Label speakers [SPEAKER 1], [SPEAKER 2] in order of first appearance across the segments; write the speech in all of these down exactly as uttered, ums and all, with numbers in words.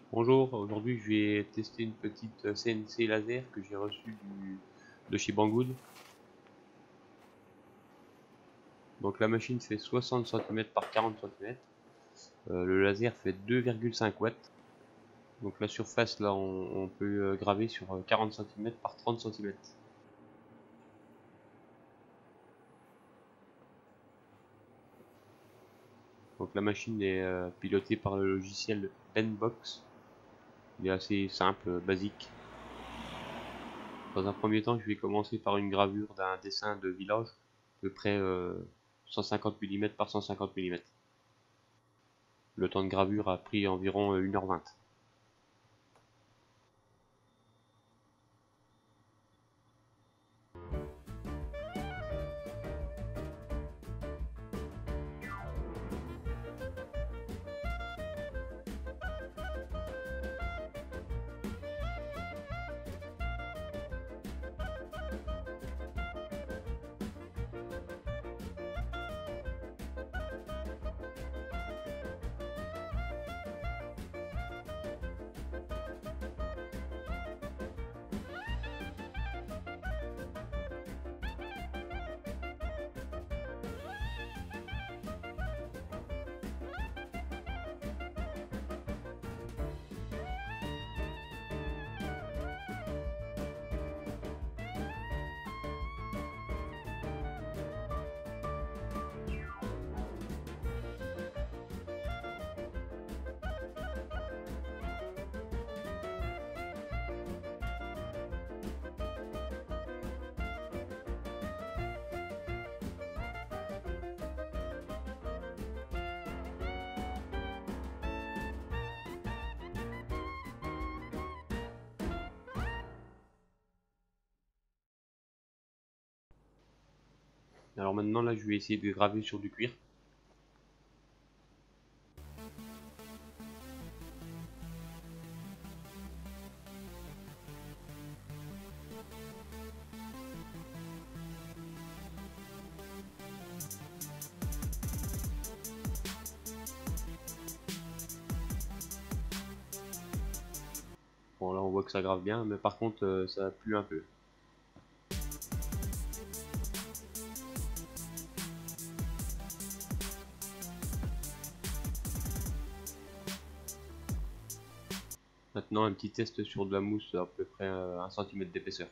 [SPEAKER 1] Bonjour, aujourd'hui je vais tester une petite C N C laser que j'ai reçue du, de chez Banggood. Donc la machine fait soixante centimètres par quarante centimètres. Euh, le laser fait deux virgule cinq watts. Donc la surface là on, on peut euh, graver sur quarante centimètres par trente centimètres. Donc la machine est euh, pilotée par le logiciel Penbox. Il est assez simple, basique. Dans un premier temps, je vais commencer par une gravure d'un dessin de village, à peu près euh, cent cinquante millimètres par cent cinquante millimètres. Le temps de gravure a pris environ une heure vingt. Alors maintenant là je vais essayer de graver sur du cuir. Bon là on voit que ça grave bien, mais par contre euh, ça pue un peu. Maintenant un petit test sur de la mousse à peu près euh, un centimètre d'épaisseur.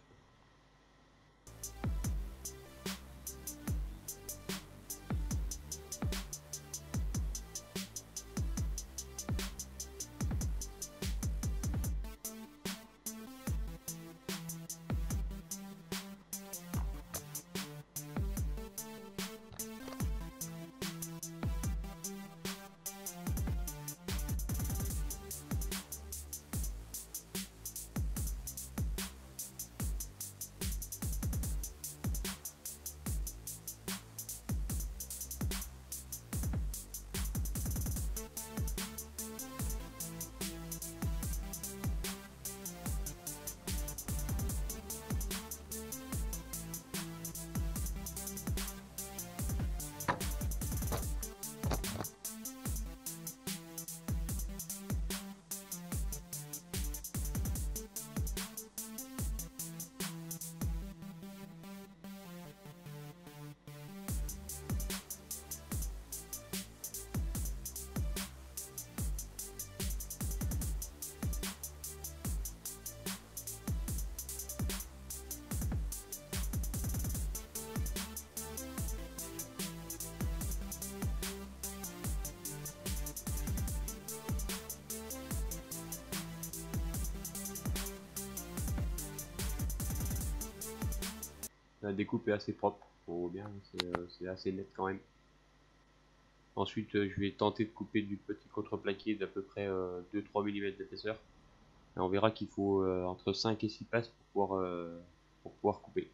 [SPEAKER 1] La découpe est assez propre, on voit bien, c'est euh, assez net quand même. Ensuite euh, je vais tenter de couper du petit contreplaqué d'à peu près euh, deux trois millimètres d'épaisseur. Et on verra qu'il faut euh, entre cinq et six passes pour pouvoir, euh, pour pouvoir couper.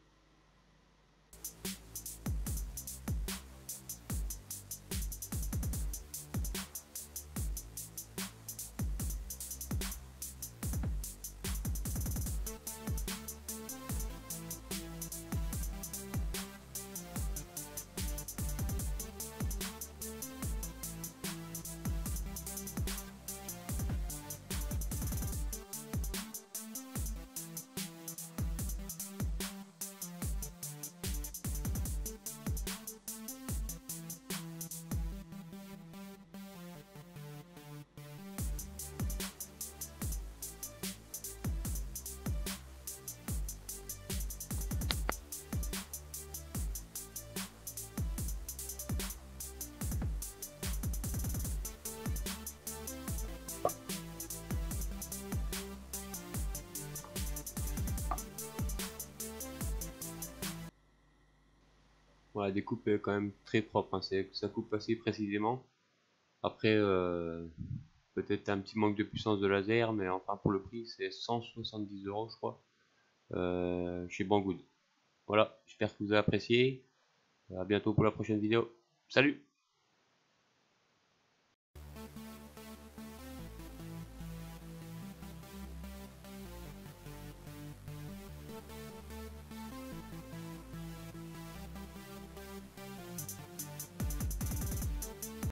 [SPEAKER 1] Voilà, la découpe est quand même très propre, hein, c'est, ça coupe assez précisément. Après, euh, peut-être un petit manque de puissance de laser, mais enfin pour le prix, c'est cent soixante-dix euros, je crois, euh, chez Banggood. Voilà, j'espère que vous avez apprécié. À bientôt pour la prochaine vidéo. Salut!